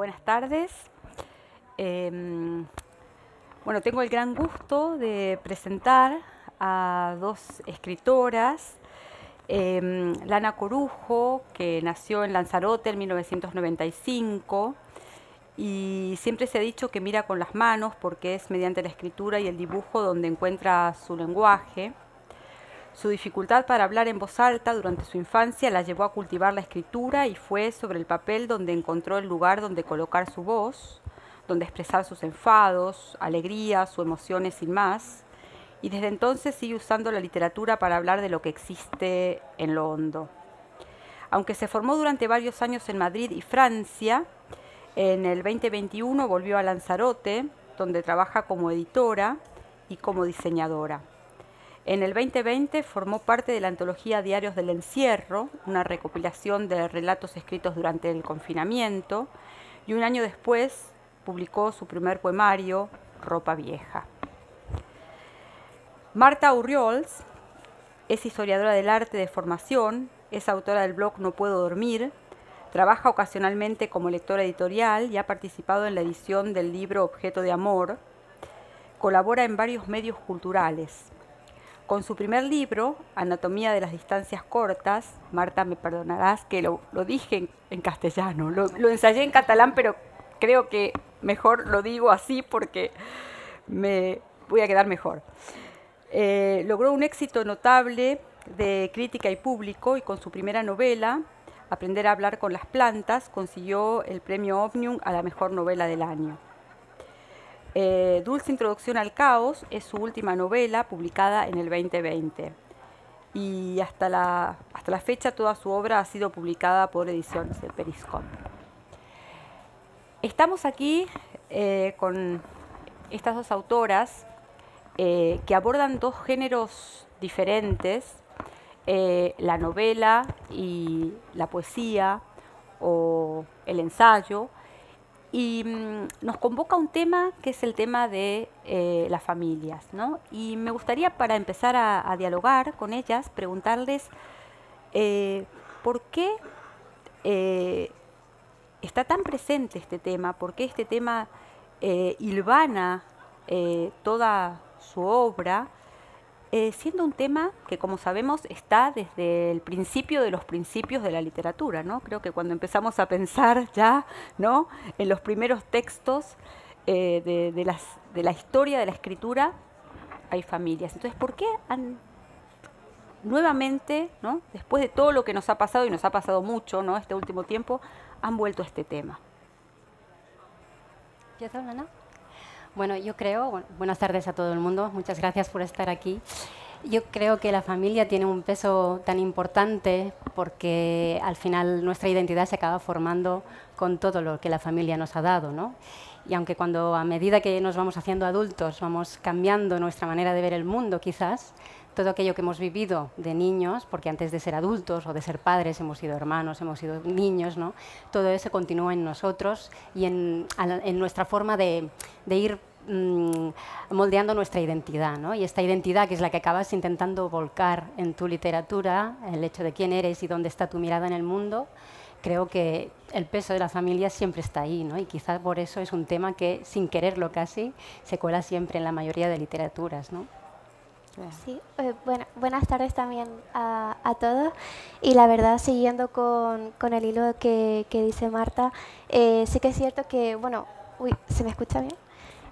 buenas tardes. Bueno, tengo el gran gusto de presentar a dos escritoras. Lana Corujo, que nació en Lanzarote en 1995, y siempre se ha dicho que mira con las manos porque es mediante la escritura y el dibujo donde encuentra su lenguaje. Su dificultad para hablar en voz alta durante su infancia la llevó a cultivar la escritura y fue sobre el papel donde encontró el lugar donde colocar su voz, donde expresar sus enfados, alegrías o emociones sin más. Y desde entonces sigue usando la literatura para hablar de lo que existe en lo hondo. Aunque se formó durante varios años en Madrid y Francia, en el 2021 volvió a Lanzarote, donde trabaja como editora y como diseñadora. En el 2020 formó parte de la antología Diarios del Encierro, una recopilación de relatos escritos durante el confinamiento, y un año después publicó su primer poemario, Ropa Vieja. Marta Urriols es historiadora del arte de formación, es autora del blog No Puedo Dormir, trabaja ocasionalmente como lectora editorial y ha participado en la edición del libro Objeto de Amor, colabora en varios medios culturales. Con su primer libro, Anatomía de las distancias cortas, Marta, me perdonarás que lo dije en castellano, lo ensayé en catalán, pero creo que mejor lo digo así porque me voy a quedar mejor. Logró un éxito notable de crítica y público y con su primera novela, Aprender a hablar con las plantas, consiguió el premio Omnium a la mejor novela del año. Dulce Introducción al Caos es su última novela publicada en el 2020 y hasta la fecha toda su obra ha sido publicada por Ediciones de Periscope. Estamos aquí con estas dos autoras que abordan dos géneros diferentes, la novela y la poesía o el ensayo, y nos convoca un tema que es el tema de las familias, ¿no? Y me gustaría, para empezar a dialogar con ellas, preguntarles por qué está tan presente este tema, por qué este tema hilvana toda su obra, siendo un tema que, como sabemos, está desde el principio de los principios de la literatura, ¿no? Creo que cuando empezamos a pensar ya, ¿no?, en los primeros textos de la historia de la escritura, hay familias. Entonces, ¿por qué nuevamente, ¿no?, después de todo lo que nos ha pasado, y nos ha pasado mucho, ¿no?, este último tiempo, han vuelto a este tema? ¿Empiezo, Lana? Bueno, yo creo, buenas tardes a todo el mundo, muchas gracias por estar aquí. Yo creo que la familia tiene un peso tan importante porque al final nuestra identidad se acaba formando con todo lo que la familia nos ha dado, ¿no? Y aunque a medida que nos vamos haciendo adultos vamos cambiando nuestra manera de ver el mundo, quizás, todo aquello que hemos vivido de niños, porque antes de ser adultos o de ser padres hemos sido hermanos, hemos sido niños, ¿no? Todo eso continúa en nosotros y en nuestra forma de ir moldeando nuestra identidad, ¿no? Y esta identidad, que es la que acabas intentando volcar en tu literatura, el hecho de quién eres y dónde está tu mirada en el mundo, creo que el peso de la familia siempre está ahí, ¿no? Y quizás por eso es un tema que, sin quererlo casi, se cuela siempre en la mayoría de literaturas, ¿no? Sí, buenas tardes también a todos. Y la verdad, siguiendo con el hilo que dice Marta, sí que es cierto que, bueno, ¿se me escucha bien?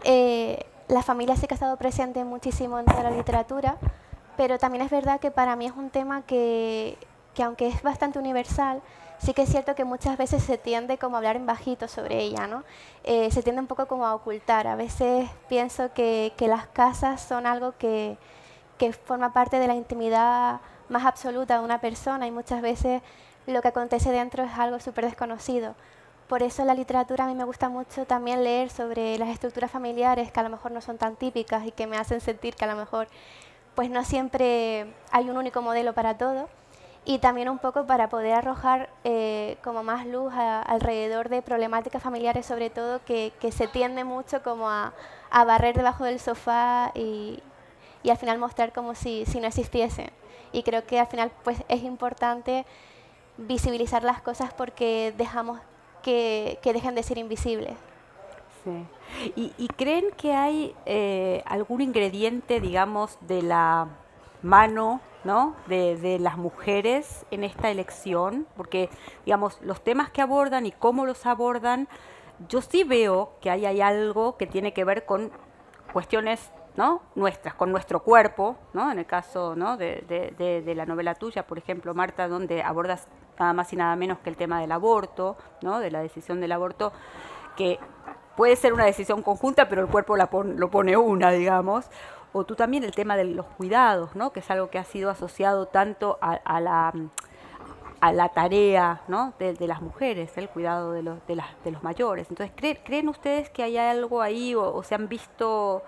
La familia sí que ha estado presente muchísimo en toda la literatura, pero también es verdad que para mí es un tema que aunque es bastante universal, sí que es cierto que muchas veces se tiende como a hablar en bajito sobre ella, ¿no? Se tiende un poco como a ocultar. A veces pienso que las casas son algo que forma parte de la intimidad más absoluta de una persona y muchas veces lo que acontece dentro es algo súper desconocido. Por eso en la literatura a mí me gusta mucho también leer sobre las estructuras familiares que a lo mejor no son tan típicas y que me hacen sentir que a lo mejor pues no siempre hay un único modelo para todo, y también un poco para poder arrojar como más luz alrededor de problemáticas familiares, sobre todo que se tiende mucho como a barrer debajo del sofá y al final mostrar como si no existiesen. Y creo que al final pues es importante visibilizar las cosas porque dejamos que dejen de ser invisibles. Sí. ¿Y creen que hay algún ingrediente, digamos, de la mano, ¿no?, de las mujeres en esta elección? Porque, digamos, los temas que abordan y cómo los abordan, yo sí veo que ahí hay algo que tiene que ver con cuestiones, ¿no?, nuestras, con nuestro cuerpo, ¿no? En el caso, ¿no?, de la novela tuya, por ejemplo, Marta, donde abordas nada más y nada menos que el tema del aborto, ¿no?, de la decisión del aborto, que puede ser una decisión conjunta, pero el cuerpo lo pone una, digamos. O tú también el tema de los cuidados, ¿no?, que es algo que ha sido asociado tanto a la tarea, ¿no?, de las mujeres, el cuidado de los mayores. Entonces, ¿creen ustedes que hay algo ahí o se han visto?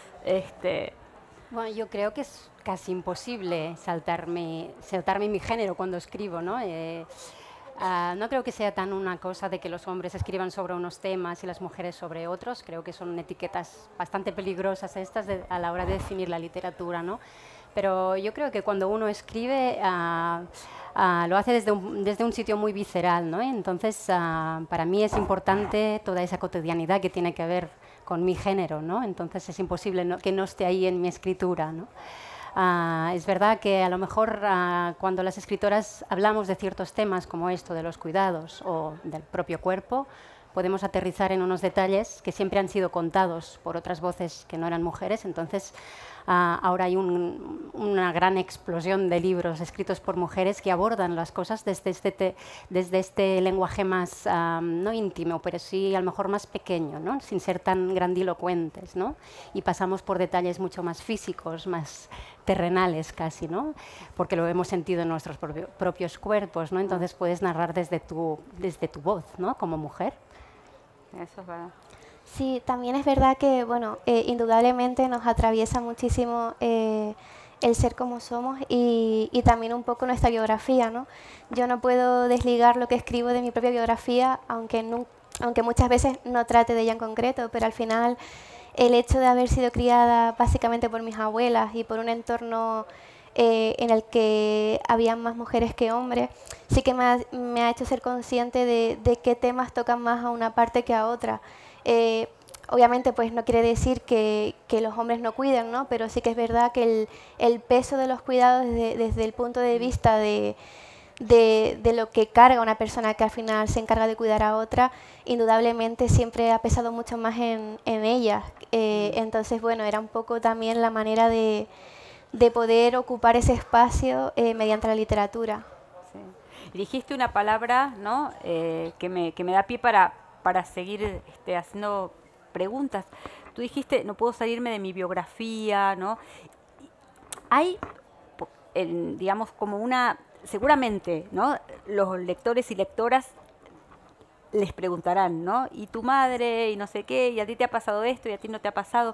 Bueno, yo creo que es casi imposible saltarme mi género cuando escribo, ¿no? No creo que sea tan una cosa de que los hombres escriban sobre unos temas y las mujeres sobre otros. Creo que son etiquetas bastante peligrosas estas a la hora de definir la literatura, ¿no? Pero yo creo que cuando uno escribe lo hace desde un sitio muy visceral, ¿no? Entonces, para mí es importante toda esa cotidianidad que tiene que ver con mi género, ¿no? Entonces es imposible que no esté ahí en mi escritura, ¿no? Es verdad que a lo mejor cuando las escritoras hablamos de ciertos temas como esto de los cuidados o del propio cuerpo, podemos aterrizar en unos detalles que siempre han sido contados por otras voces que no eran mujeres. Entonces, ahora hay una gran explosión de libros escritos por mujeres que abordan las cosas desde este lenguaje más, no íntimo, pero sí a lo mejor más pequeño, ¿no?, sin ser tan grandilocuentes, ¿no? Y pasamos por detalles mucho más físicos, más terrenales casi, ¿no?, porque lo hemos sentido en nuestros propios cuerpos, ¿no? Entonces puedes narrar desde tu voz, ¿no?, como mujer. Eso es verdad. Sí, también es verdad que, bueno, indudablemente nos atraviesa muchísimo el ser como somos y también un poco nuestra biografía, ¿no? Yo no puedo desligar lo que escribo de mi propia biografía, aunque muchas veces no trate de ella en concreto, pero al final el hecho de haber sido criada básicamente por mis abuelas y por un entorno en el que había más mujeres que hombres, sí que me ha hecho ser consciente de qué temas tocan más a una parte que a otra. Obviamente pues no quiere decir que los hombres no cuiden, ¿no? Pero sí que es verdad que el peso de los cuidados desde el punto de vista de lo que carga una persona que al final se encarga de cuidar a otra, indudablemente siempre ha pesado mucho más en ella. Entonces, bueno, era un poco también la manera de poder ocupar ese espacio mediante la literatura. Sí. Dijiste una palabra, ¿no?, que me da pie para seguir haciendo preguntas. Tú dijiste, no puedo salirme de mi biografía, ¿no? Hay, digamos, como seguramente, ¿no?, los lectores y lectoras les preguntarán, ¿no?, ¿y tu madre? Y no sé qué, y a ti te ha pasado esto y a ti no te ha pasado.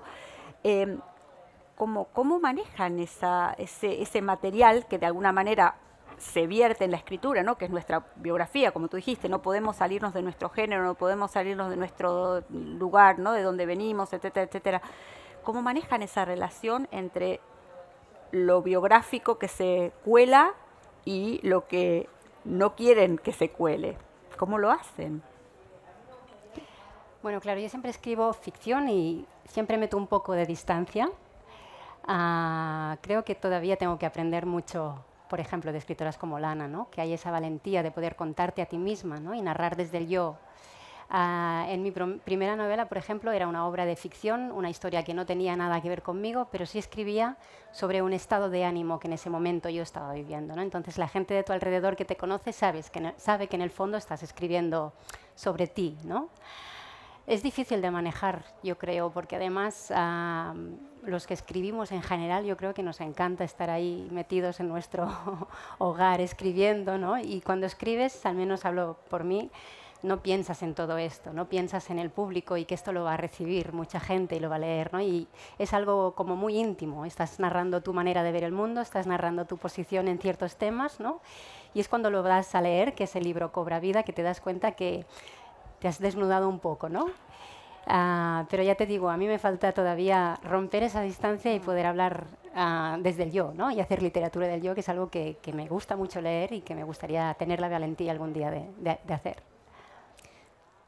¿Cómo manejan ese material que de alguna manera se vierte en la escritura, ¿no?, que es nuestra biografía, como tú dijiste? No podemos salirnos de nuestro género, no podemos salirnos de nuestro lugar, ¿no?, de donde venimos, etcétera, etcétera. ¿Cómo manejan esa relación entre lo biográfico que se cuela y lo que no quieren que se cuele? ¿Cómo lo hacen? Bueno, claro, yo siempre escribo ficción y siempre meto un poco de distancia. Creo que todavía tengo que aprender mucho, por ejemplo, de escritoras como Lana, ¿no?, que hay esa valentía de poder contarte a ti misma, ¿no?, y narrar desde el yo. En mi primera novela, por ejemplo, era una obra de ficción, una historia que no tenía nada que ver conmigo, pero sí escribía sobre un estado de ánimo que en ese momento yo estaba viviendo, ¿no? Entonces la gente de tu alrededor que te conoce sabe que en el fondo estás escribiendo sobre ti, ¿no? Es difícil de manejar, yo creo, porque además los que escribimos en general, yo creo que nos encanta estar ahí metidos en nuestro hogar escribiendo, ¿no? Y cuando escribes, al menos hablo por mí, no piensas en todo esto, no piensas en el público y que esto lo va a recibir mucha gente y lo va a leer, ¿no? Y es algo como muy íntimo, estás narrando tu manera de ver el mundo, estás narrando tu posición en ciertos temas, ¿no? Y es cuando lo vas a leer que ese libro cobra vida, que te das cuenta que te has desnudado un poco, ¿no? Pero ya te digo, a mí me falta todavía romper esa distancia y poder hablar desde el yo, ¿no? Y hacer literatura del yo, que es algo que me gusta mucho leer y que me gustaría tener la valentía algún día de hacer.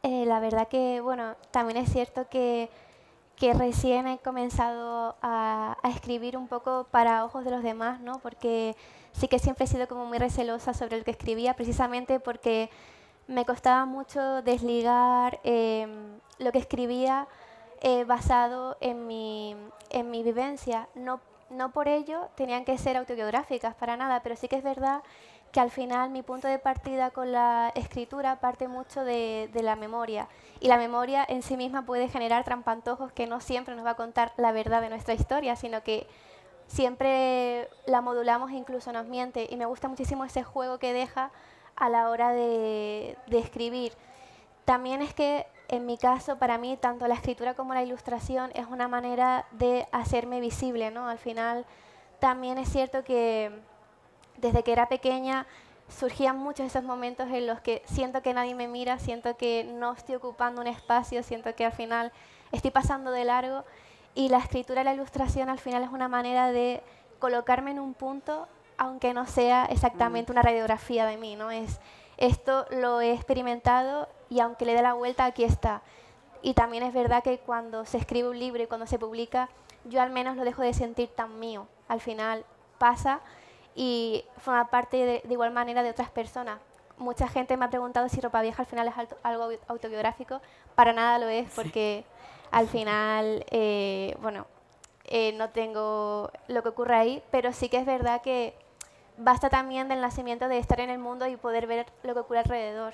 La verdad que, bueno, también es cierto que recién he comenzado a escribir un poco para ojos de los demás, ¿no? Porque sí que siempre he sido como muy recelosa sobre lo que escribía, precisamente porque me costaba mucho desligar lo que escribía basado en mi vivencia. No, no por ello tenían que ser autobiográficas, para nada, pero sí que es verdad que al final mi punto de partida con la escritura parte mucho de la memoria. Y la memoria en sí misma puede generar trampantojos que no siempre nos va a contar la verdad de nuestra historia, sino que siempre la modulamos e incluso nos miente. Y me gusta muchísimo ese juego que deja a la hora de escribir. También es que en mi caso, para mí, tanto la escritura como la ilustración es una manera de hacerme visible, ¿no? Al final, también es cierto que desde que era pequeña surgían muchos esos momentos en los que siento que nadie me mira, siento que no estoy ocupando un espacio, siento que al final estoy pasando de largo, y la escritura y la ilustración al final es una manera de colocarme en un punto, aunque no sea exactamente una radiografía de mí, ¿no? Esto lo he experimentado y aunque le dé la vuelta, aquí está. Y también es verdad que cuando se escribe un libro y cuando se publica, yo al menos lo dejo de sentir tan mío. Al final pasa y forma parte de igual manera de otras personas. Mucha gente me ha preguntado si Ropa Vieja al final es algo autobiográfico. Para nada lo es, porque al final, bueno, no tengo lo que ocurre ahí, pero sí que es verdad que basta también del nacimiento de estar en el mundo y poder ver lo que ocurre alrededor.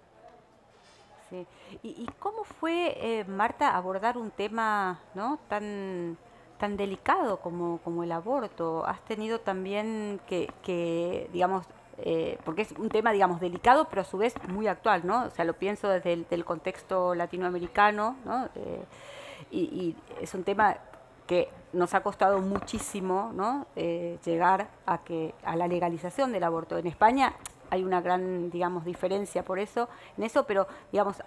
Sí. ¿Y cómo fue, Marta, abordar un tema, ¿no?, tan delicado como el aborto? Has tenido también digamos, porque es un tema, digamos, delicado, pero a su vez muy actual, ¿no? O sea, lo pienso desde el contexto latinoamericano, ¿no? Y es un tema que nos ha costado muchísimo, ¿no?, llegar a la legalización del aborto. En España hay una gran, digamos, diferencia por eso, en eso, pero, digamos,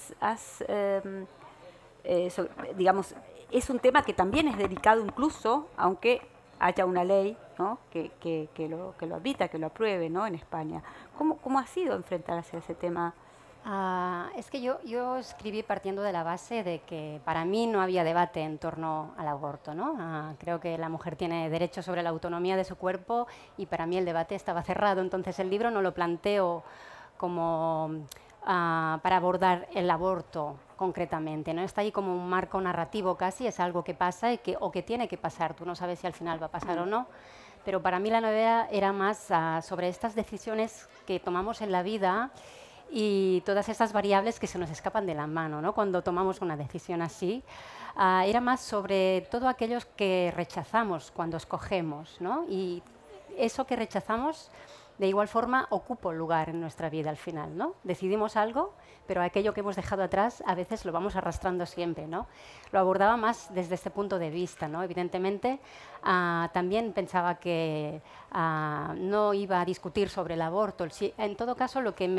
digamos, es un tema que también es delicado incluso, aunque haya una ley, ¿no?, que lo admita, que lo apruebe, ¿no?, en España. ¿Cómo ha sido enfrentarse a ese tema? Es que yo escribí partiendo de la base de que para mí no había debate en torno al aborto, ¿no? Creo que la mujer tiene derecho sobre la autonomía de su cuerpo y para mí el debate estaba cerrado. Entonces el libro no lo planteo como para abordar el aborto concretamente, ¿no? Está ahí como un marco narrativo casi, es algo que pasa o que tiene que pasar. Tú no sabes si al final va a pasar o no. Pero para mí la novela era más sobre estas decisiones que tomamos en la vida y todas esas variables que se nos escapan de la mano, ¿no?, cuando tomamos una decisión así. Era más sobre todo aquellos que rechazamos cuando escogemos, ¿no? Y eso que rechazamos, de igual forma, ocupa un lugar en nuestra vida al final, ¿no? Decidimos algo, pero aquello que hemos dejado atrás a veces lo vamos arrastrando siempre, ¿no? Lo abordaba más desde este punto de vista, ¿no? Evidentemente, también pensaba que no iba a discutir sobre el aborto. En todo caso, lo que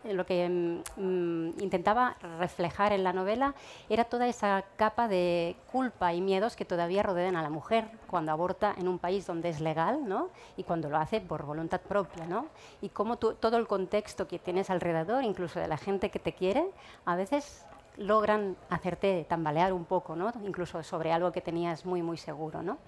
intentaba reflejar en la novela era toda esa capa de culpa y miedos que todavía rodean a la mujer cuando aborta en un país donde es legal, ¿no?, y cuando lo hace por voluntad propia, ¿no? Y cómo todo el contexto que tienes alrededor, incluso de la gente que te quiere, a veces logran hacerte tambalear un poco, ¿no?, incluso sobre algo que tenías muy, muy seguro, ¿no?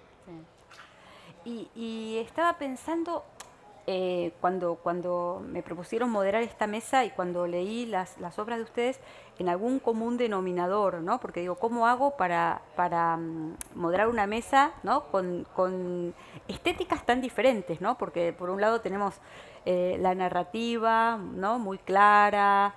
Sí. Y estaba pensando, cuando me propusieron moderar esta mesa y cuando leí las obras de ustedes, en algún común denominador, ¿no? Porque digo, ¿cómo hago para moderar una mesa, ¿no?, con estéticas tan diferentes, ¿no? Porque por un lado tenemos la narrativa, ¿no?, muy clara,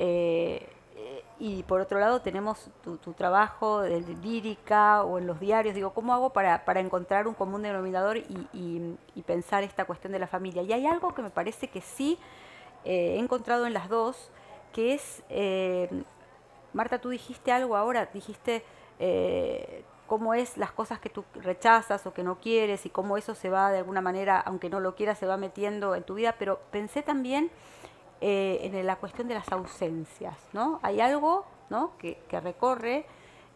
y por otro lado tenemos tu trabajo de lírica o en los diarios. Digo, ¿cómo hago para encontrar un común denominador y pensar esta cuestión de la familia? Y hay algo que me parece que sí he encontrado en las dos, que es, Marta, tú dijiste algo ahora, dijiste cómo es las cosas que tú rechazas o que no quieres y cómo eso se va de alguna manera, aunque no lo quieras, se va metiendo en tu vida, pero pensé también en la cuestión de las ausencias, ¿no? Hay algo, ¿no?, que recorre,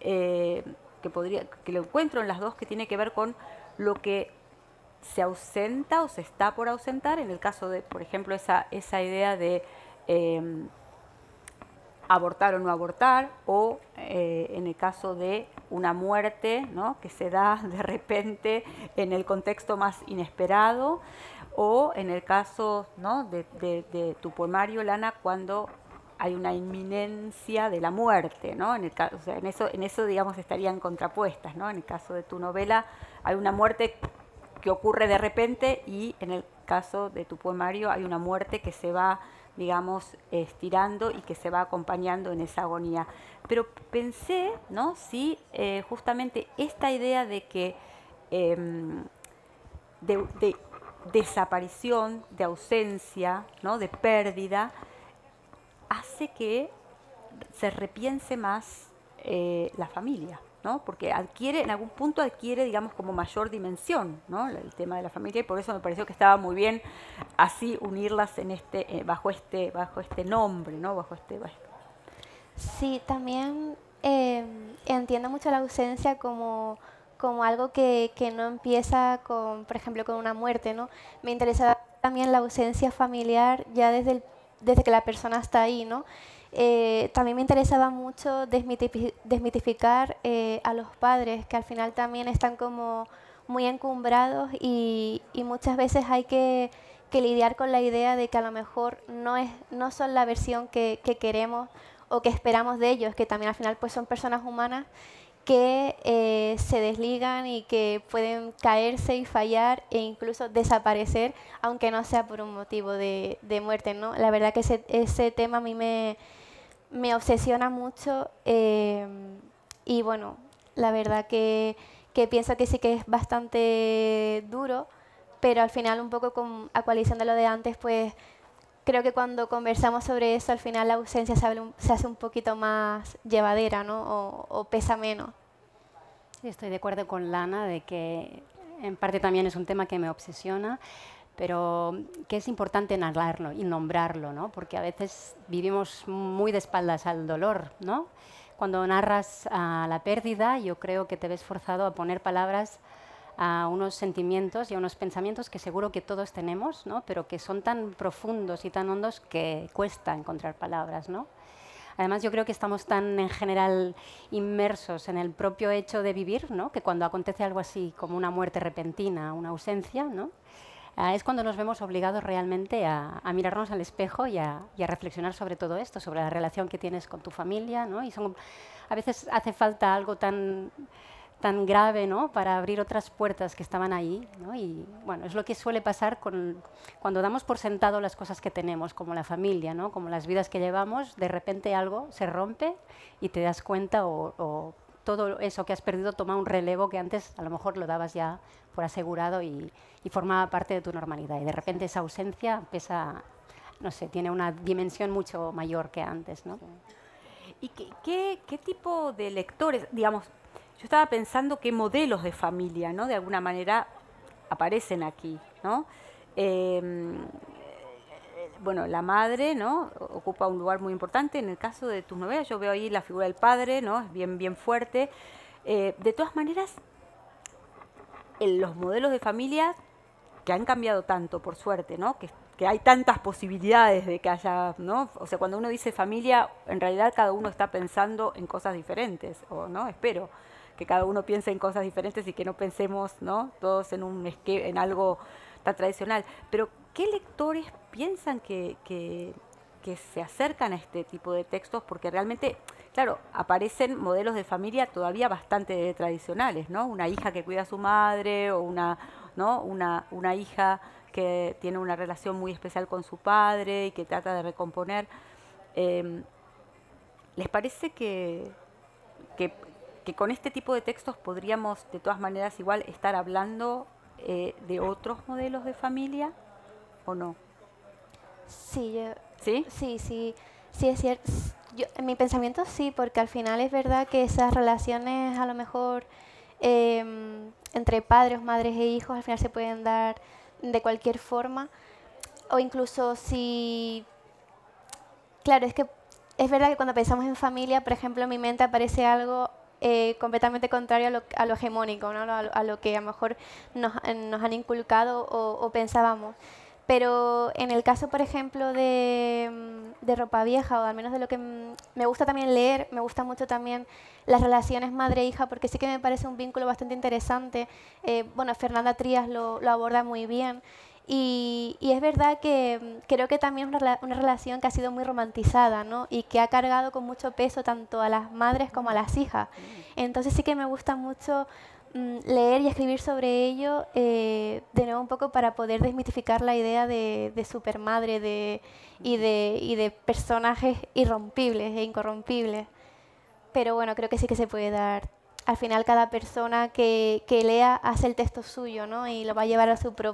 que lo encuentro en las dos, que tiene que ver con lo que se ausenta o se está por ausentar, en el caso de, por ejemplo, esa idea de abortar o no abortar, o en el caso de una muerte, ¿no?, que se da de repente en el contexto más inesperado, o en el caso, ¿no?, de tu poemario, Lana, cuando hay una inminencia de la muerte, ¿no? En el caso, o sea, en eso, digamos, estarían contrapuestas, ¿no? En el caso de tu novela hay una muerte que ocurre de repente, y en el caso de tu poemario hay una muerte que se va, digamos, estirando y que se va acompañando en esa agonía. Pero pensé, ¿no?, si justamente esta idea de que de desaparición, de ausencia, ¿no?, de pérdida, hace que se repiense más la familia, ¿no? Porque en algún punto adquiere, digamos, como mayor dimensión, ¿no?, el tema de la familia, y por eso me pareció que estaba muy bien así unirlas en bajo este nombre, ¿no? Sí, también entiendo mucho la ausencia como algo que no empieza con, por ejemplo, con una muerte, ¿no? Me interesa también la ausencia familiar ya desde que la persona está ahí, ¿no? También me interesaba mucho desmitificar a los padres, que al final también están como muy encumbrados, y muchas veces hay que lidiar con la idea de que a lo mejor no son la versión que queremos o que esperamos de ellos, que también al final pues son personas humanas que se desligan y que pueden caerse y fallar e incluso desaparecer, aunque no sea por un motivo de muerte, ¿no? La verdad que ese tema a mí me obsesiona mucho, y bueno, la verdad que pienso que sí que es bastante duro, pero al final, un poco a coalición de lo de antes, pues creo que cuando conversamos sobre eso, al final la ausencia se hace un poquito más llevadera, ¿no? O pesa menos. Estoy de acuerdo con Lana de que en parte también es un tema que me obsesiona, pero que es importante narrarlo y nombrarlo, ¿no? Porque a veces vivimos muy de espaldas al dolor, ¿no? Cuando narras la pérdida, yo creo que te ves forzado a poner palabras a unos sentimientos y a unos pensamientos que seguro que todos tenemos, ¿no?, pero que son tan profundos y tan hondos que cuesta encontrar palabras, ¿no? Además, yo creo que estamos tan, en general, inmersos en el propio hecho de vivir, ¿no?, que cuando acontece algo así como una muerte repentina, una ausencia, ¿no?, es cuando nos vemos obligados realmente a mirarnos al espejo y a reflexionar sobre todo esto, sobre la relación que tienes con tu familia, ¿no? Y a veces hace falta algo tan grave, ¿no?, para abrir otras puertas que estaban ahí, ¿no? Y bueno, es lo que suele pasar cuando damos por sentado las cosas que tenemos, como la familia, ¿no?, como las vidas que llevamos. De repente algo se rompe y te das cuenta, o todo eso que has perdido toma un relevo que antes a lo mejor lo dabas ya por asegurado y formaba parte de tu normalidad. Y de repente esa ausencia pesa, no sé, tiene una dimensión mucho mayor que antes, ¿no? ¿Y qué tipo de lectores, digamos? Yo estaba pensando qué modelos de familia, ¿no?, de alguna manera aparecen aquí, ¿no? Bueno, la madre, ¿no?, ocupa un lugar muy importante. En el caso de tus novelas yo veo ahí la figura del padre, ¿no?, es bien fuerte. De todas maneras, los modelos de familia que han cambiado tanto, por suerte, ¿no?, que hay tantas posibilidades de que haya, ¿no? O sea, cuando uno dice familia, en realidad cada uno está pensando en cosas diferentes, o no, espero que cada uno piense en cosas diferentes y que no pensemos, ¿no?, todos en algo tan tradicional. Pero, ¿qué lectores piensan que se acercan a este tipo de textos? Porque realmente, claro, aparecen modelos de familia todavía bastante tradicionales, ¿no? Una hija que cuida a su madre, o una hija que tiene una relación muy especial con su padre y que trata de recomponer. ¿Les parece que con este tipo de textos podríamos, de todas maneras, igual estar hablando de otros modelos de familia, o no? Sí, ¿Sí? Sí, es cierto. En mi pensamiento sí, porque al final es verdad que esas relaciones, a lo mejor entre padres, madres e hijos, al final se pueden dar de cualquier forma, o incluso si... Claro, es que es verdad que cuando pensamos en familia, por ejemplo, en mi mente aparece algo completamente contrario a lo hegemónico, ¿no?, a lo que a lo mejor nos han inculcado o pensábamos. Pero en el caso, por ejemplo, de Ropa Vieja, o al menos de lo que me gusta también leer, me gusta mucho también las relaciones madre-hija, porque sí que me parece un vínculo bastante interesante. Bueno, Fernanda Trías lo aborda muy bien. Y es verdad que creo que también es una relación que ha sido muy romantizada, ¿no? Y que ha cargado con mucho peso tanto a las madres como a las hijas. Entonces sí que me gusta mucho leer y escribir sobre ello, de nuevo un poco para poder desmitificar la idea de supermadre y de personajes irrompibles e incorrompibles. Pero bueno, creo que sí que se puede dar. Al final cada persona que lea hace el texto suyo, ¿no? Y lo va a llevar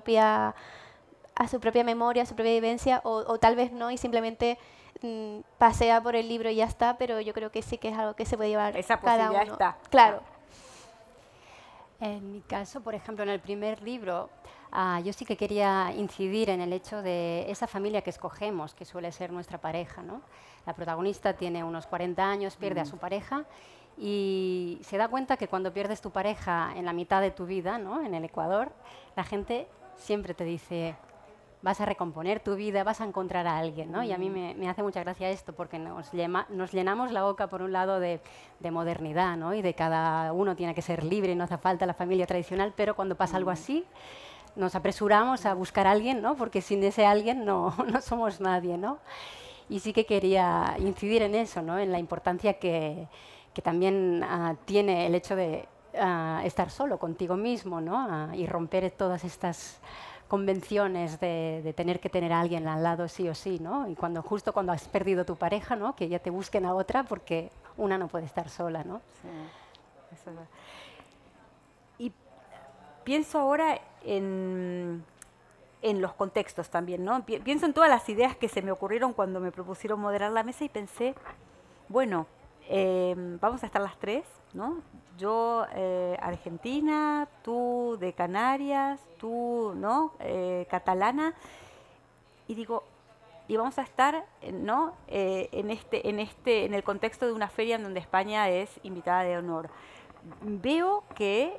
a su propia memoria, a su propia vivencia, o tal vez no, y simplemente pasea por el libro y ya está, pero yo creo que sí que es algo que se puede llevar Esa cada posibilidad uno. está. Claro. En mi caso, por ejemplo, en el primer libro, yo sí que quería incidir en el hecho de esa familia que escogemos, que suele ser nuestra pareja, ¿no? La protagonista tiene unos 40 años, pierde a su pareja y se da cuenta que cuando pierdes tu pareja en la mitad de tu vida, ¿no? En el Ecuador, la gente siempre te dice: vas a recomponer tu vida, vas a encontrar a alguien, ¿no? Y a mí me hace mucha gracia esto, porque nos llenamos la boca, por un lado, de modernidad, ¿no? Y de cada uno tiene que ser libre y no hace falta la familia tradicional, pero cuando pasa algo así, nos apresuramos a buscar a alguien, ¿no? Porque sin ese alguien no somos nadie, ¿no? Y sí que quería incidir en eso, ¿no? En la importancia que también tiene el hecho de estar solo contigo mismo, ¿no? Y romper todas estas convenciones de tener que tener a alguien al lado sí o sí, ¿no? Y justo cuando has perdido tu pareja, ¿no? Que ya te busquen a otra porque una no puede estar sola, ¿no? Sí, eso es verdad. Y pienso ahora en los contextos también, ¿no? Pienso en todas las ideas que se me ocurrieron cuando me propusieron moderar la mesa y pensé, bueno, vamos a estar las tres, ¿no? Yo argentina, tú de Canarias, tú, ¿no? Catalana. Y digo, y vamos a estar, ¿no? En el contexto de una feria en donde España es invitada de honor. Veo que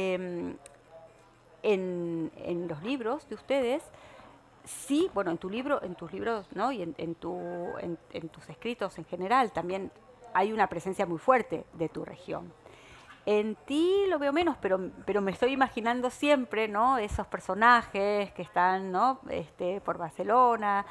en los libros de ustedes, sí, bueno, en tus libros, ¿no? Y en tus escritos en general también hay una presencia muy fuerte de tu región. En ti lo veo menos, pero me estoy imaginando siempre, ¿no? Esos personajes que están, ¿no? Por Barcelona.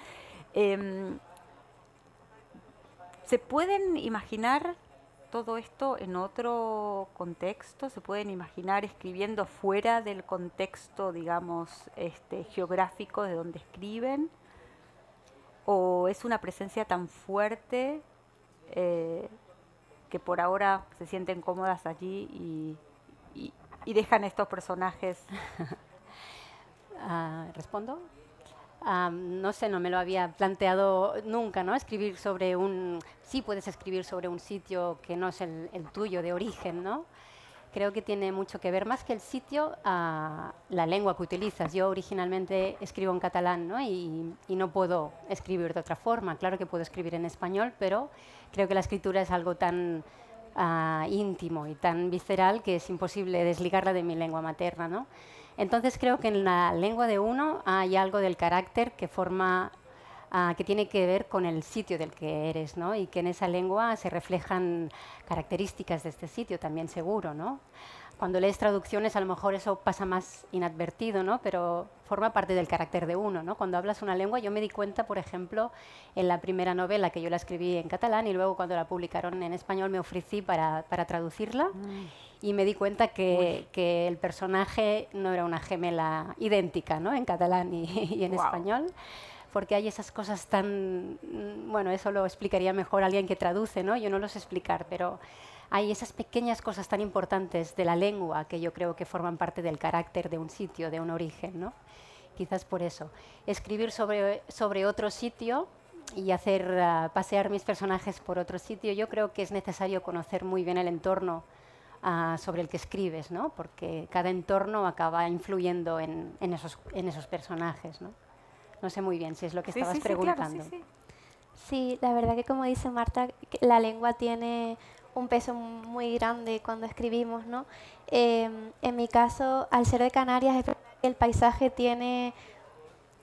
¿Se pueden imaginar todo esto en otro contexto? ¿Se pueden imaginar escribiendo fuera del contexto, digamos, geográfico de donde escriben? ¿O es una presencia tan fuerte que por ahora se sienten cómodas allí y dejan estos personajes? ¿Respondo? No sé, no me lo había planteado nunca, ¿no? Escribir sobre sí puedes escribir sobre un sitio que no es el tuyo de origen, ¿no? Creo que tiene mucho que ver, más que el sitio, la lengua que utilizas. Yo originalmente escribo en catalán, ¿no? Y no puedo escribir de otra forma. Claro que puedo escribir en español, pero creo que la escritura es algo tan íntimo y tan visceral que es imposible desligarla de mi lengua materna, ¿no? Entonces creo que en la lengua de uno hay algo del carácter que que tiene que ver con el sitio del que eres, ¿no? Y que en esa lengua se reflejan características de este sitio también, seguro, ¿no? Cuando lees traducciones a lo mejor eso pasa más inadvertido, ¿no? Pero forma parte del carácter de uno, ¿no? Cuando hablas una lengua, yo me di cuenta, por ejemplo, en la primera novela que yo la escribí en catalán y luego cuando la publicaron en español me ofrecí para traducirla. Y me di cuenta que el personaje no era una gemela idéntica, ¿no? En catalán y en español, porque hay esas cosas tan... Bueno, eso lo explicaría mejor alguien que traduce, ¿no? Yo no lo sé explicar, pero hay esas pequeñas cosas tan importantes de la lengua que yo creo que forman parte del carácter de un sitio, de un origen, ¿no? Quizás por eso. Escribir sobre otro sitio y hacer pasear mis personajes por otro sitio, yo creo que es necesario conocer muy bien el entorno sobre el que escribes, ¿no? Porque cada entorno acaba influyendo en esos personajes, ¿no? No sé muy bien si es lo que estabas preguntando. Claro, sí, la verdad que como dice Marta, la lengua tiene un peso muy grande cuando escribimos, ¿no? En mi caso, al ser de Canarias, el paisaje tiene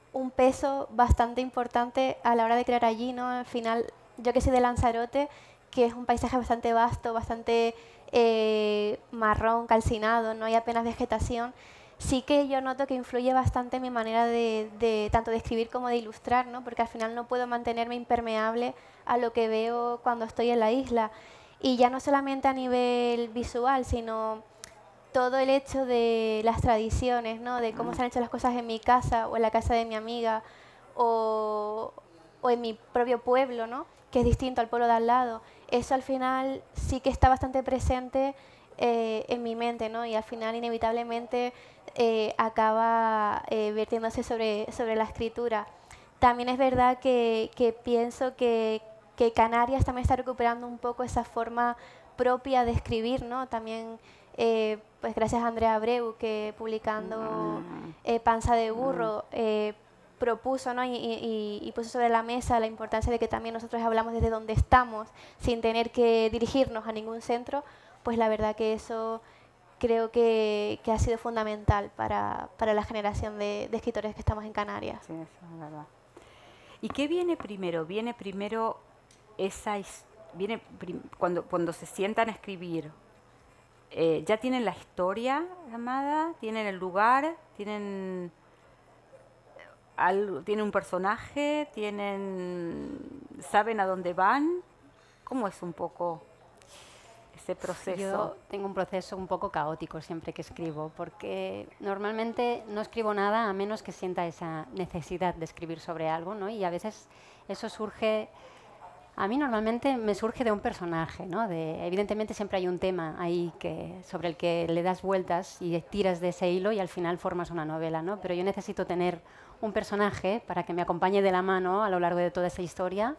un peso bastante importante a la hora de crear allí, ¿no? Al final, yo que soy de Lanzarote, que es un paisaje bastante vasto, bastante marrón, calcinado, no hay apenas vegetación, sí que yo noto que influye bastante en mi manera de tanto de escribir como de ilustrar, ¿no? Porque al final no puedo mantenerme impermeable a lo que veo cuando estoy en la isla. Y ya no solamente a nivel visual, sino todo el hecho de las tradiciones, ¿no? De cómo se han hecho las cosas en mi casa o en la casa de mi amiga o, o en mi propio pueblo, ¿no? Que es distinto al pueblo de al lado. Eso al final sí que está bastante presente en mi mente, ¿no? Y al final inevitablemente acaba vertiéndose sobre la escritura. También es verdad que pienso que Canarias también está recuperando un poco esa forma propia de escribir, ¿no? También pues gracias a Andrea Abreu, que publicando Panza de Burro propuso, ¿no? y puso sobre la mesa la importancia de que también nosotros hablamos desde donde estamos, sin tener que dirigirnos a ningún centro, pues la verdad que eso creo que ha sido fundamental para la generación de escritores que estamos en Canarias. Sí, eso es verdad. ¿Y qué viene primero? ¿Viene primero cuando se sientan a escribir? ¿Ya tienen la historia armada? ¿Tienen el lugar? ¿Tienen un personaje? ¿Saben a dónde van? ¿Cómo es un poco ese proceso? Yo tengo un proceso un poco caótico siempre que escribo, porque normalmente no escribo nada a menos que sienta esa necesidad de escribir sobre algo, ¿no? Y a veces eso surge... A mí normalmente me surge de un personaje, ¿no? Evidentemente siempre hay un tema ahí sobre el que le das vueltas y tiras de ese hilo y al final formas una novela, ¿no? Pero yo necesito tener un personaje para que me acompañe de la mano a lo largo de toda esa historia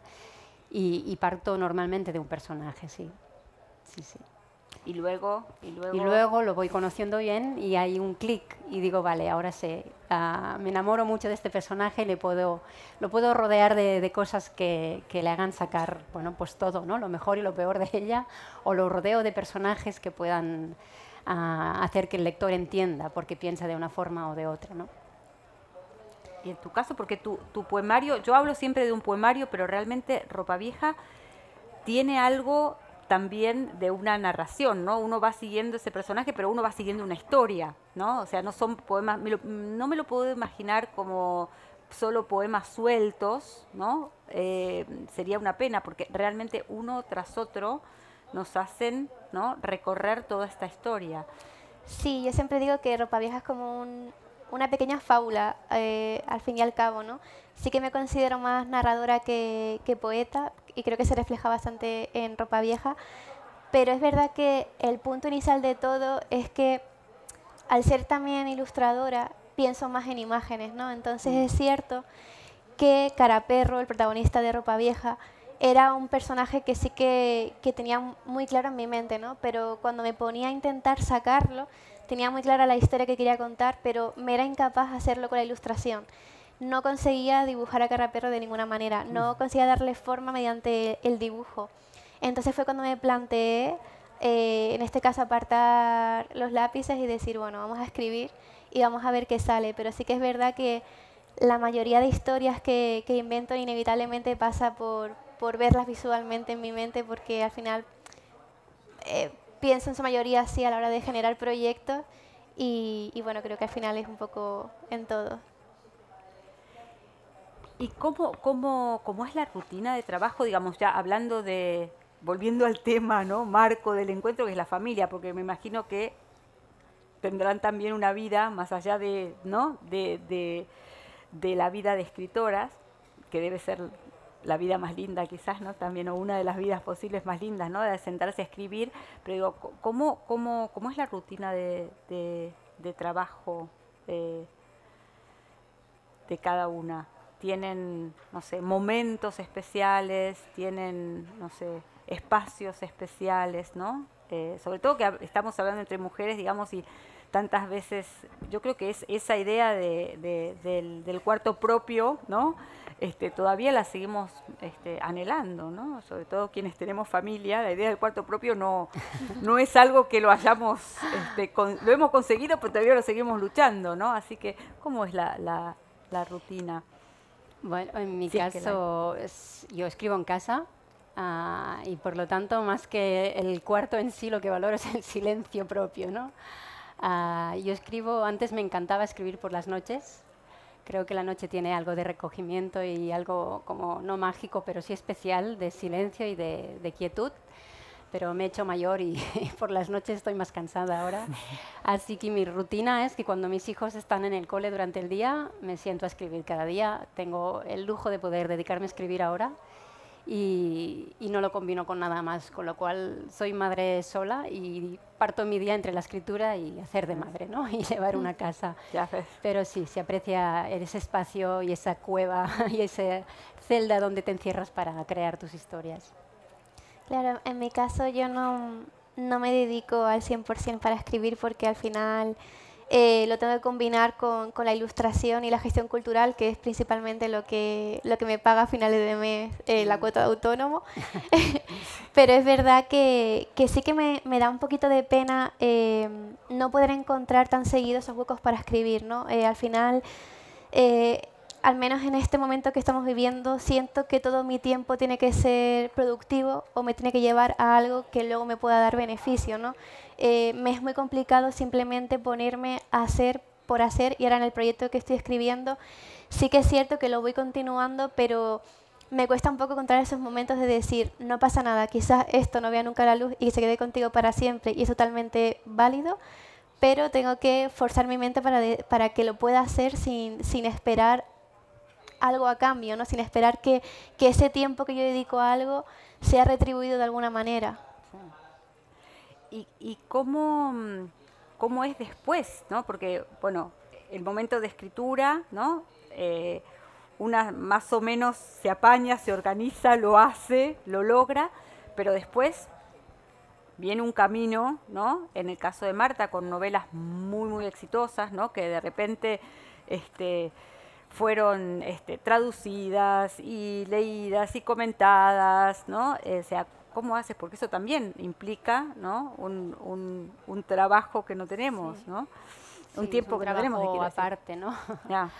y parto normalmente de un personaje, sí. Sí, sí. Y luego lo voy conociendo bien y hay un clic y digo, vale, ahora sé, me enamoro mucho de este personaje y lo puedo rodear de cosas que le hagan sacar, bueno, pues todo, ¿no? Lo mejor y lo peor de ella, o lo rodeo de personajes que puedan hacer que el lector entienda por qué piensa de una forma o de otra, ¿no? Y en tu caso, porque tu poemario, yo hablo siempre de un poemario, pero realmente Ropa Vieja tiene algo también de una narración, ¿no? Uno va siguiendo ese personaje, pero uno va siguiendo una historia, ¿no? O sea, no son poemas, no me lo puedo imaginar como solo poemas sueltos, ¿no? Sería una pena, porque realmente uno tras otro nos hacen, ¿no?, recorrer toda esta historia. Sí, yo siempre digo que Ropa Vieja es como una pequeña fábula, al fin y al cabo, ¿no? Sí que me considero más narradora que poeta y creo que se refleja bastante en Ropa Vieja, pero es verdad que el punto inicial de todo es que al ser también ilustradora pienso más en imágenes, ¿no? Entonces es cierto que Caraperro, el protagonista de Ropa Vieja, era un personaje que sí que tenía muy claro en mi mente, ¿no? Pero cuando me ponía a intentar sacarlo, tenía muy clara la historia que quería contar, pero me era incapaz de hacerlo con la ilustración. No conseguía dibujar a Caraperro de ninguna manera, no conseguía darle forma mediante el dibujo. Entonces fue cuando me planteé, en este caso, apartar los lápices y decir, bueno, vamos a escribir y vamos a ver qué sale. Pero sí que es verdad que la mayoría de historias que invento inevitablemente pasa por verlas visualmente en mi mente, porque al final pienso en su mayoría así a la hora de generar proyectos y bueno, creo que al final es un poco en todo. ¿Y cómo es la rutina de trabajo, digamos, ya volviendo al tema, ¿no?, marco del encuentro, que es la familia, porque me imagino que tendrán también una vida más allá de, ¿no?, de la vida de escritoras, que debe ser la vida más linda quizás, ¿no?, también, o una de las vidas posibles más lindas, ¿no?, de sentarse a escribir. Pero digo, ¿cómo es la rutina de trabajo de cada una? ¿Tienen, no sé, momentos especiales? ¿Tienen, no sé, espacios especiales, ¿no? Sobre todo que estamos hablando entre mujeres, digamos, y tantas veces, yo creo que es esa idea del cuarto propio, ¿no? Todavía la seguimos anhelando, ¿no? Sobre todo quienes tenemos familia, la idea del cuarto propio no es algo que lo hayamos, lo hemos conseguido, pero todavía lo seguimos luchando, ¿no? Así que, ¿cómo es la la rutina? Bueno, en mi Sí, es que caso, yo escribo en casa y por lo tanto, más que el cuarto en sí, lo que valoro es el silencio propio, ¿no? Yo escribo, antes me encantaba escribir por las noches. Creo que la noche tiene algo de recogimiento y algo como no mágico, pero sí especial, de silencio y de quietud. Pero me he hecho mayor y por las noches estoy más cansada ahora. Así que mi rutina es que cuando mis hijos están en el cole durante el día, me siento a escribir cada día. Tengo el lujo de poder dedicarme a escribir ahora y no lo combino con nada más, con lo cual soy madre sola y parto mi día entre la escritura y hacer de madre, ¿no? Y llevar una casa. Ya ves. Pero sí, se aprecia ese espacio y esa cueva y esa celda donde te encierras para crear tus historias. Claro, en mi caso yo no me dedico al 100% para escribir porque al final lo tengo que combinar con la ilustración y la gestión cultural, que es principalmente lo que me paga a finales de mes la cuota de autónomo. Pero es verdad que sí que me da un poquito de pena no poder encontrar tan seguido esos huecos para escribir, ¿no? Al final... al menos en este momento que estamos viviendo, siento que todo mi tiempo tiene que ser productivo o me tiene que llevar a algo que luego me pueda dar beneficio, ¿no? Me es muy complicado simplemente ponerme a hacer por hacer, y ahora en el proyecto que estoy escribiendo sí que es cierto que lo voy continuando, pero me cuesta un poco encontrar esos momentos de decir, no pasa nada, quizás esto no vea nunca la luz y se quede contigo para siempre, y es totalmente válido, pero tengo que forzar mi mente para que lo pueda hacer sin esperar algo a cambio, ¿no? Sin esperar que ese tiempo que yo dedico a algo sea retribuido de alguna manera. ¿Y cómo es después, ¿no? Porque, bueno, el momento de escritura, ¿no? Una más o menos se apaña, se organiza, lo hace, lo logra, pero después viene un camino, ¿no? En el caso de Marta, con novelas muy, muy exitosas, ¿no? Que de repente... fueron traducidas y leídas y comentadas, ¿no? O sea, ¿cómo haces? Porque eso también implica, ¿no? un trabajo que no tenemos, Sí. ¿no? Sí, Un tiempo es un que no tenemos. trabajo aparte, ¿no? Ya.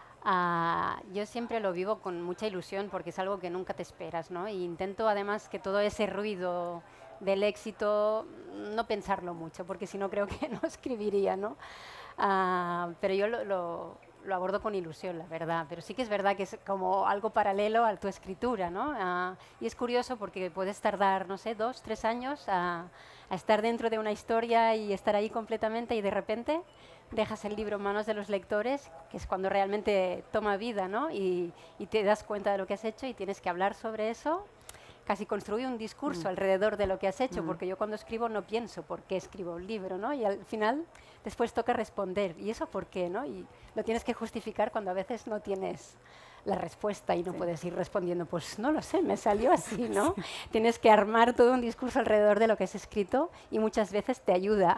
Yo siempre lo vivo con mucha ilusión porque es algo que nunca te esperas, ¿no? Y intento además que todo ese ruido del éxito no pensarlo mucho, porque si no creo que no escribiría, ¿no? Pero yo lo abordo con ilusión, la verdad. Pero sí que es verdad que es como algo paralelo a tu escritura, ¿no? Y es curioso porque puedes tardar, no sé, 2, 3 años a estar dentro de una historia y estar ahí completamente y de repente dejas el libro en manos de los lectores, que es cuando realmente toma vida, ¿no? Y te das cuenta de lo que has hecho y tienes que hablar sobre eso, casi construir un discurso alrededor de lo que has hecho, porque yo cuando escribo no pienso por qué escribo un libro, ¿no? Y al final después toca responder, ¿y eso por qué, no? Y lo tienes que justificar cuando a veces no tienes la respuesta y no puedes ir respondiendo, pues no lo sé, me salió así, ¿no? Tienes que armar todo un discurso alrededor de lo que has escrito y muchas veces te ayuda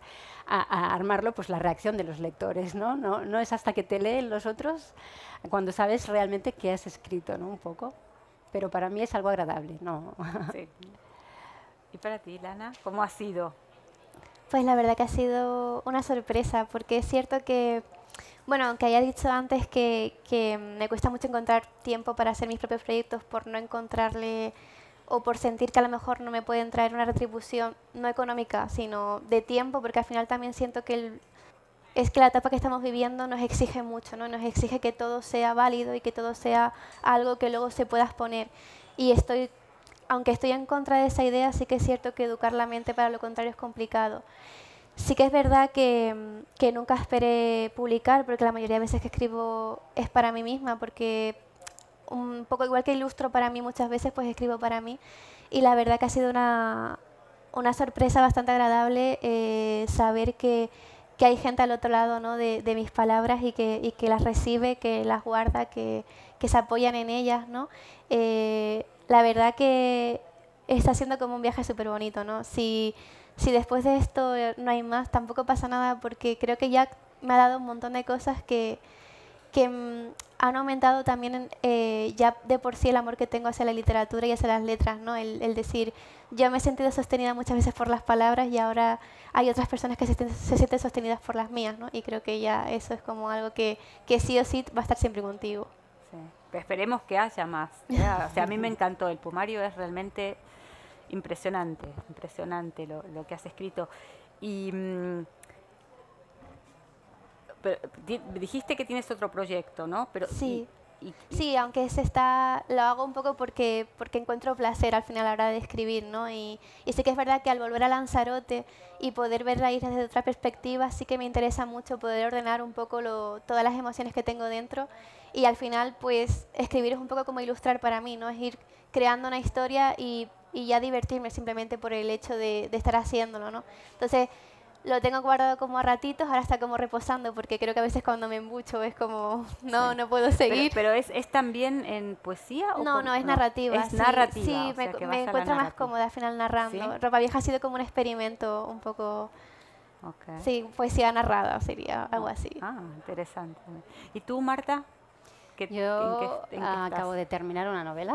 a armarlo pues la reacción de los lectores, ¿no? No es hasta que te leen los otros cuando sabes realmente qué has escrito, ¿no? Un poco. Pero para mí es algo agradable, ¿no? Sí. ¿Y para ti, Lana, cómo ha sido? Pues la verdad que ha sido una sorpresa, porque es cierto que, bueno, aunque haya dicho antes que me cuesta mucho encontrar tiempo para hacer mis propios proyectos por no encontrarle o por sentir que a lo mejor no me pueden traer una retribución no económica, sino de tiempo, porque al final también siento que es que la etapa que estamos viviendo nos exige mucho, ¿no? Nos exige que todo sea válido y que todo sea algo que luego se pueda exponer. Y aunque estoy en contra de esa idea, sí que es cierto que educar la mente para lo contrario es complicado. Sí que es verdad que nunca esperé publicar, porque la mayoría de veces que escribo es para mí misma, porque un poco igual que ilustro para mí muchas veces, pues escribo para mí. Y la verdad que ha sido una sorpresa bastante agradable saber que hay gente al otro lado, ¿no? de mis palabras y que las recibe, que las guarda, que se apoyan en ellas, ¿no? La verdad que está siendo como un viaje súper bonito, ¿no? Si después de esto no hay más, tampoco pasa nada, porque creo que ya me ha dado un montón de cosas que han aumentado también ya de por sí el amor que tengo hacia la literatura y hacia las letras, ¿no? El decir, yo me he sentido sostenida muchas veces por las palabras y ahora hay otras personas que se sienten sostenidas por las mías, ¿no? Y creo que ya eso es como algo que sí o sí va a estar siempre contigo. Sí. Pero esperemos que haya más. O sea, a mí me encantó. El Pumario es realmente impresionante, impresionante lo que has escrito. Y pero, dijiste que tienes otro proyecto, ¿no? Pero, Sí. Sí, aunque lo hago un poco porque encuentro placer al final a la hora de escribir, ¿no? Y sí que es verdad que al volver a Lanzarote y poder ver la isla desde otra perspectiva, sí que me interesa mucho poder ordenar un poco todas las emociones que tengo dentro y al final, pues, escribir es un poco como ilustrar para mí, ¿no? Es ir creando una historia y ya divertirme simplemente por el hecho de estar haciéndolo, ¿no? Entonces, lo tengo guardado como a ratitos, ahora está como reposando, porque creo que a veces cuando me embucho es como, no, sí. no puedo seguir. Pero ¿es también en poesía? No, es narrativa. Es narrativa. Sí, O sea, que me encuentro más cómoda al final narrando. ¿Sí? Ropa Vieja ha sido como un experimento un poco... Okay. Sí, poesía narrada sería algo así. Ah, interesante. ¿Y tú, Marta? Yo acabo de terminar una novela.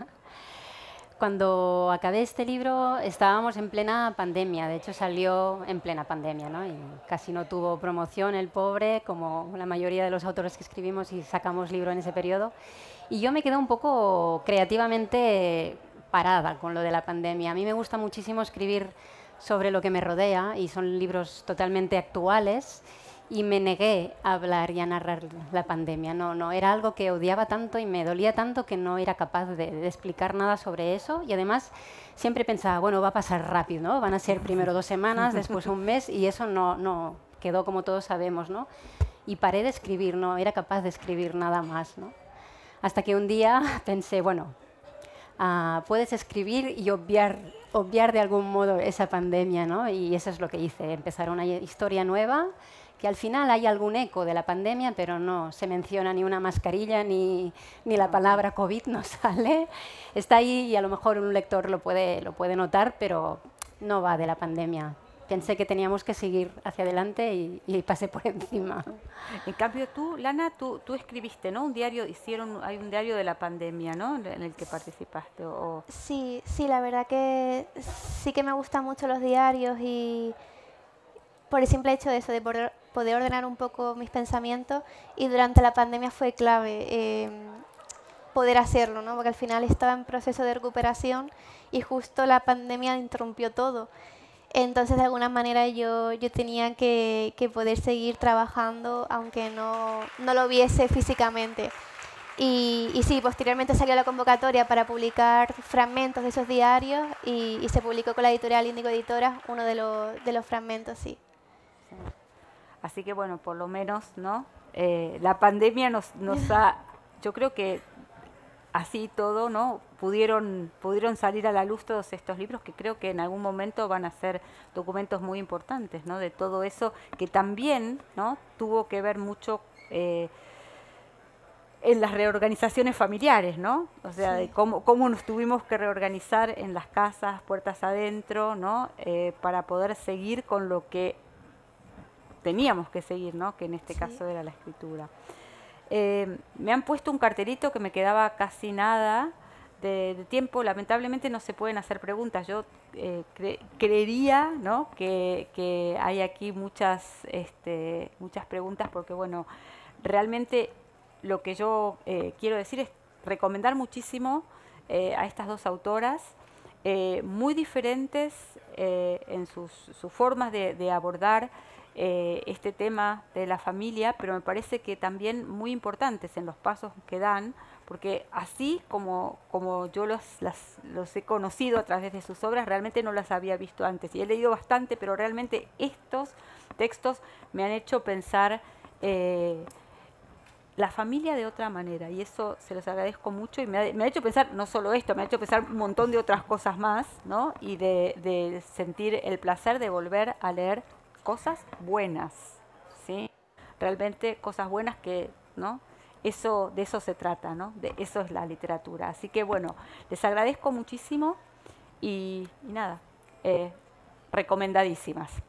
Cuando acabé este libro estábamos en plena pandemia, de hecho salió en plena pandemia, ¿no? Y casi no tuvo promoción el pobre, como la mayoría de los autores que escribimos y sacamos libro en ese periodo. Y yo me quedé un poco creativamente parada con lo de la pandemia. A mí me gusta muchísimo escribir sobre lo que me rodea y son libros totalmente actuales. Y me negué a hablar y a narrar la pandemia. No, era algo que odiaba tanto y me dolía tanto que no era capaz de explicar nada sobre eso. Y además siempre pensaba, bueno, va a pasar rápido, ¿no? Van a ser primero 2 semanas, después un mes y eso no quedó como todos sabemos, ¿no? Y paré de escribir, no era capaz de escribir nada más, ¿no? Hasta que un día pensé, bueno, puedes escribir y obviar de algún modo esa pandemia, ¿no? Y eso es lo que hice, empezar una historia nueva que al final hay algún eco de la pandemia, pero no se menciona ni una mascarilla ni la palabra COVID no sale. Está ahí y a lo mejor un lector lo puede notar, pero no va de la pandemia. Pensé que teníamos que seguir hacia adelante y pasé por encima. En cambio tú, Lana, tú escribiste, ¿no? Un diario, hay un diario de la pandemia, ¿no? En el que participaste. Sí, la verdad que sí que me gustan mucho los diarios y por el simple hecho de eso, de poder ordenar un poco mis pensamientos y durante la pandemia fue clave poder hacerlo, ¿no? Porque al final estaba en proceso de recuperación y justo la pandemia interrumpió todo. Entonces, de alguna manera yo tenía que poder seguir trabajando aunque no lo viese físicamente. Y sí, posteriormente salió la convocatoria para publicar fragmentos de esos diarios y se publicó con la editorial Índigo Editora uno de los fragmentos, sí. Así que bueno, por lo menos, ¿no? La pandemia nos ha, yo creo que así todo, ¿no? Pudieron salir a la luz todos estos libros que creo que en algún momento van a ser documentos muy importantes, ¿no? De todo eso que también, ¿no? Tuvo que ver mucho en las reorganizaciones familiares, ¿no? O sea, sí. De cómo nos tuvimos que reorganizar en las casas, puertas adentro, ¿no? Para poder seguir con lo que teníamos que seguir, ¿no? Que en este caso era la escritura. Me han puesto un cartelito que me quedaba casi nada de tiempo. Lamentablemente no se pueden hacer preguntas. Yo creería, ¿no? que hay aquí muchas preguntas porque, bueno, realmente lo que yo quiero decir es recomendar muchísimo a estas dos autoras, muy diferentes en sus formas de abordar este tema de la familia, pero me parece que también muy importantes en los pasos que dan, porque así como yo los he conocido a través de sus obras, realmente no las había visto antes. Y he leído bastante, pero realmente estos textos me han hecho pensar la familia de otra manera, y eso se los agradezco mucho, y me ha hecho pensar no solo esto, me ha hecho pensar un montón de otras cosas más, ¿no? Y de sentir el placer de volver a leer cosas buenas, ¿sí? Realmente cosas buenas que, ¿no? De eso se trata, ¿no? De eso es la literatura. Así que, bueno, les agradezco muchísimo y nada, recomendadísimas.